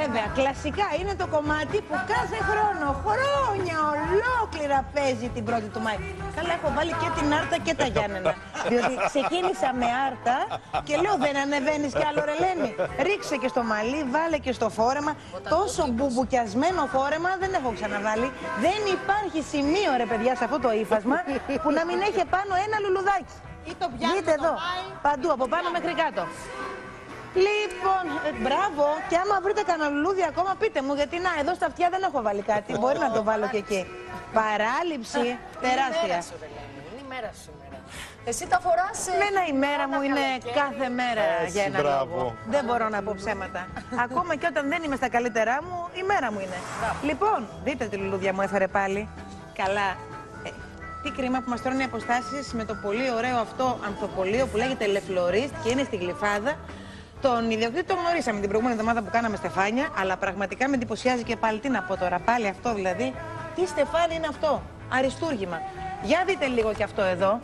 Βέβαια, κλασικά είναι το κομμάτι που κάθε χρόνο, χρόνια ολόκληρα παίζει την 1η του Μάη. Καλά, έχω βάλει και την Άρτα και τα Γιάννενα. Διότι ξεκίνησα με Άρτα και λέω δεν ανεβαίνεις κι άλλο ρε Λέμη. Ρίξε και στο μαλλί, βάλε και στο φόρεμα. Τόσο μπουμπουκιασμένο φόρεμα δεν έχω ξαναβάλει. Δεν υπάρχει σημείο ρε παιδιά σε αυτό το ύφασμα που να μην έχει πάνω ένα λουλουδάκι. Δείτε εδώ, παντού, από πάνω μέχρι κάτω. Λοιπόν, μπράβο, και άμα βρείτε κανένα λουλούδι ακόμα πείτε μου, γιατί να, εδώ στα αυτιά δεν έχω βάλει κάτι, μπορεί να το βάλω και εκεί. Παράληψη τεράστια. Είναι η μέρα σου σήμερα. Εσύ τα φοράς Εμένα η μέρα μου είναι κάθε μέρα για ένα λόγο. Δεν μπορώ να πω ψέματα. Ακόμα και όταν δεν είμαι στα καλύτερά μου, η μέρα μου είναι. Λοιπόν, δείτε τι λουλούδια μου έφερε πάλι. Καλά. Τι κρίμα που μας τρώνε οι αποστάσεις με το πολύ ωραίο αυτό ανθοπολείο που λέγεται Λεφλωρίστ και είναι στη Γλυφάδα. Τον ιδιοκτήτη τον γνωρίσαμε την προηγούμενη εβδομάδα που κάναμε στεφάνια, αλλά πραγματικά με εντυπωσιάζει και πάλι. Τι να πω τώρα, πάλι αυτό δηλαδή. Τι στεφάνι είναι αυτό, αριστούργημα. Για δείτε λίγο και αυτό εδώ.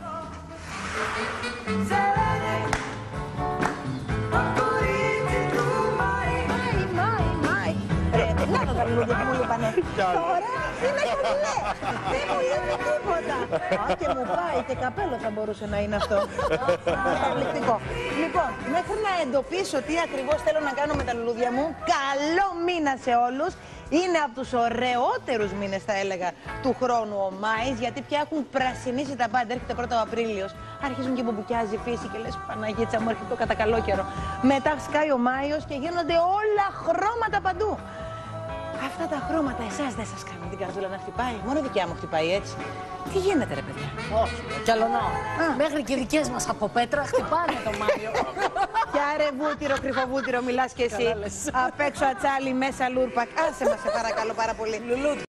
Να τα λουλούδια που μου λείπανε. Τώρα είναι χαμηλέ. Δεν μου λείπει τίποτα. Α, και μου πάει και καπέλο θα μπορούσε να είναι αυτό. Καταπληκτικό. Λοιπόν, μέχρι να εντοπίσω τι ακριβώς θέλω να κάνω με τα λουλούδια μου, καλό μήνα σε όλους. Είναι από τους ωραιότερους μήνες, θα έλεγα, του χρόνου ο Μάης, γιατί πια έχουν πρασινίσει τα πάντα. Έρχεται 1ο Απρίλιος, αρχίζουν και μπουμπουκιάζει η φύση και λες Παναγίτσα μου, έρχεται το κατά καλό καιρό. Μετά σκάει ο Μάιος και γίνονται όλα χρώματα παντού. Αυτά τα χρώματα εσάς δεν σας κάνουν την καρδούλα να χτυπάει? Μόνο δικιά μου χτυπάει έτσι. Τι γίνεται ρε παιδιά? Όχι, κι αλωνάω. Μέχρι και οι δικές μας από πέτρα χτυπάνε το Μάιο. Ποια ρε βούτυρο, κρυφοβούτυρο μιλάς κι εσύ? Απ' έξω ατσάλι, μέσα λούρπακ. Άσε μας σε παρακαλώ πάρα πολύ.